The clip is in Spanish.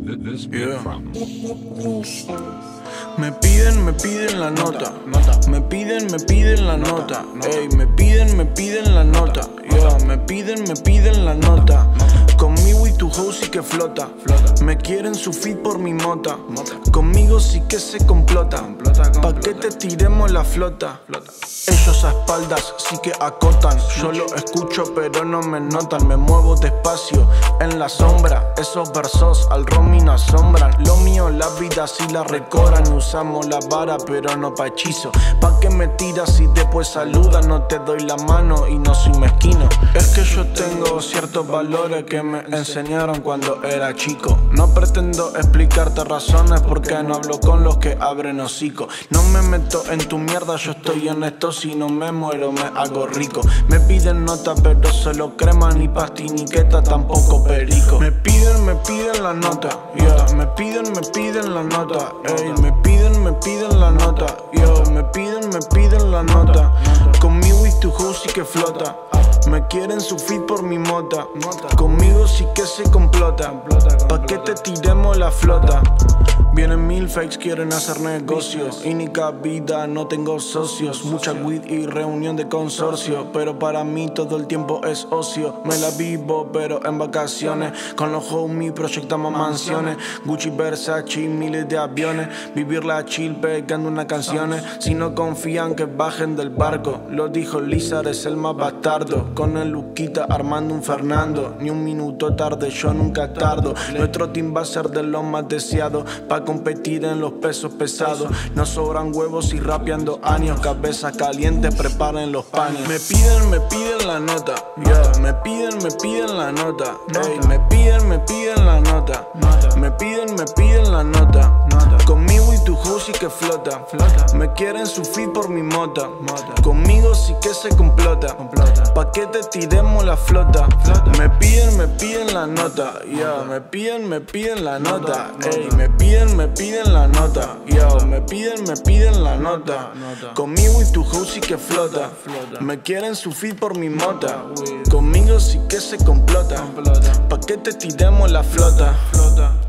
Yeah. Me piden la nota. Me piden la nota. Ey, me piden la nota. Yeah, me piden la nota. Conmigo y tu house sí que flota. Me quieren su feed por mi mota. Conmigo sí que se complota. Pa' que te tiremos la flota. Ellos a espaldas sí que acotan. Yo lo escucho pero no me notan. Me muevo despacio en la sombra. Esos versos al Romy no asombran. Lo mío la vida sí la recorran. Usamos la vara pero no pa' hechizo. Pa' que me tiras y después saludas. No te doy la mano y no soy mezquino. Es que yo tengo ciertos valores que me enseñaron cuando era chico. No pretendo explicarte razones porque no hablo con los que abren hocico. No me meto en tu mierda, yo estoy en esto. Si no me muero me hago rico. Me piden nota pero solo crema. Ni pastiniqueta, tampoco perico. Me piden la nota, yeah. Me piden la nota. Ey, me piden la nota. Yo, me piden la nota. Conmigo y tu house sí que flota. Me quieren su feed por mi mota. Conmigo sí que se complota. Pa' que te tiremos la flota. Vienen mil fakes, quieren hacer negocios. Única vida, no tengo socios. Mucha weed y reunión de consorcio. Pero para mí todo el tiempo es ocio. Me la vivo pero en vacaciones. Con los homies proyectamos mansiones. Gucci, Versace, miles de aviones. Vivirla chill pegando unas canciones. Si no confían que bajen del barco. Lo dijo Lizard, es el más bastardo. Con el Luquita armando un Fernando. Ni un minuto tarde, yo nunca tardo. Nuestro team va a ser de los más deseados. Pa' competir en los pesos pesados. No sobran huevos y rapeando años. Cabeza caliente, preparen los panes. Me piden la nota, yeah. Me piden la nota. Ey, me piden la nota. Me piden la nota. Conmigo y tu house sí que flota. Me quieren su feed por mi mota. Conmigo sí que se complota. Pa' que te tiremos la flota. Me piden la nota, yeah. Me piden la nota. Ey, me piden la nota. Yo, me piden la nota. Conmigo y tu house sí que flota. Me quieren su feed por mi mota. Conmigo sí que se complota. Pa' que te tiremos la flota.